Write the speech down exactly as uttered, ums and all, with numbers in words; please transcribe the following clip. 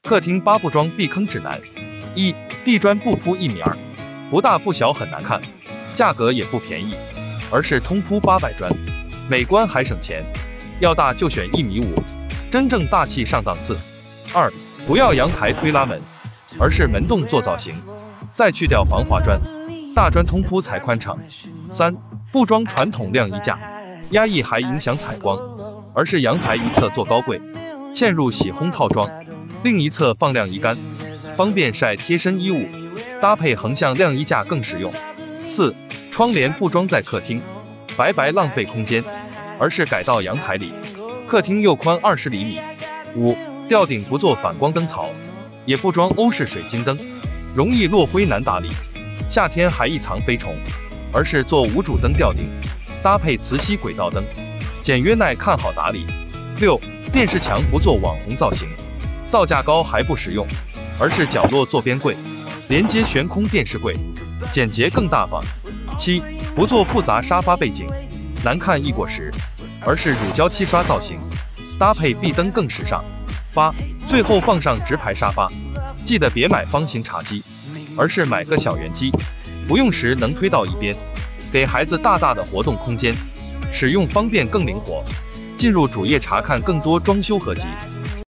客厅八不装避坑指南：一、地砖不铺一米二，不大不小很难看，价格也不便宜，而是通铺八百砖，美观还省钱。要大就选一米五，真正大气上档次。二、不要阳台推拉门，而是门洞做造型，再去掉防滑砖，大砖通铺才宽敞。三、不装传统晾衣架，压抑还影响采光，而是阳台一侧做高柜，嵌入洗烘套装，另一侧放晾衣杆，方便晒贴身衣物，搭配横向晾衣架更实用。四、窗帘不装在客厅，白白浪费空间，而是改到阳台里，客厅又宽二十厘米。五、吊顶不做反光灯槽，也不装欧式水晶灯，容易落灰难打理，夏天还易藏飞虫，而是做无主灯吊顶，搭配磁吸轨道灯，简约耐看好打理。六、电视墙不做网红造型，造价高还不实用，而是角落做边柜，连接悬空电视柜，简洁更大方。七、不做复杂沙发背景，难看易过时，而是乳胶漆刷造型，搭配壁灯更时尚。八、最后放上直排沙发，记得别买方形茶几，而是买个小圆机，不用时能推到一边，给孩子大大的活动空间，使用方便更灵活。进入主页查看更多装修合集。